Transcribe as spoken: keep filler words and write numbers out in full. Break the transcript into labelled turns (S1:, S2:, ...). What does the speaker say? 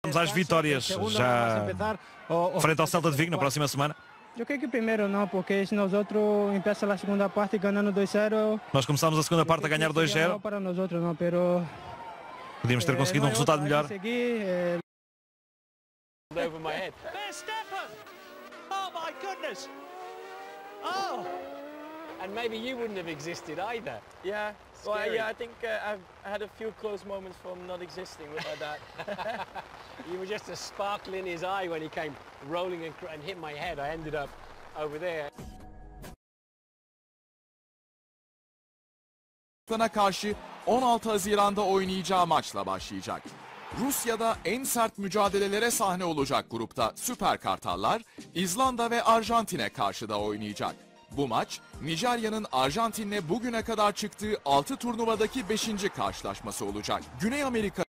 S1: Vamos às vitórias já frente ao Celta de Vigo na próxima semana.
S2: Eu creio que primeiro não, porque se nós outros começamos a segunda parte ganhando dois a zero.
S1: Nós começámos a segunda parte a ganhar dois a zero.
S2: Para nós outros não, pero
S1: podíamos ter conseguido um resultado melhor.
S3: Over my head. Verstappen! Oh my goodness! Oh! And maybe you wouldn't have existed either.
S4: Yeah, well, yeah, I think uh, I've had a few close moments from not existing with my dad.
S3: You were just a sparkle in his eye when he came rolling and, and hit my head. I ended up over there.
S5: Karşı on altı Haziran'da oynayacağı maçla başlayacak. Rusya'da en sert mücadelelere sahne olacak grupta Süper Kartallar, İzlanda ve Arjantin'e karşı da oynayacak. Bu maç, Nijerya'nın Arjantin'le bugüne kadar çıktığı altı turnuvadaki beşinci karşılaşması olacak. Güney Amerika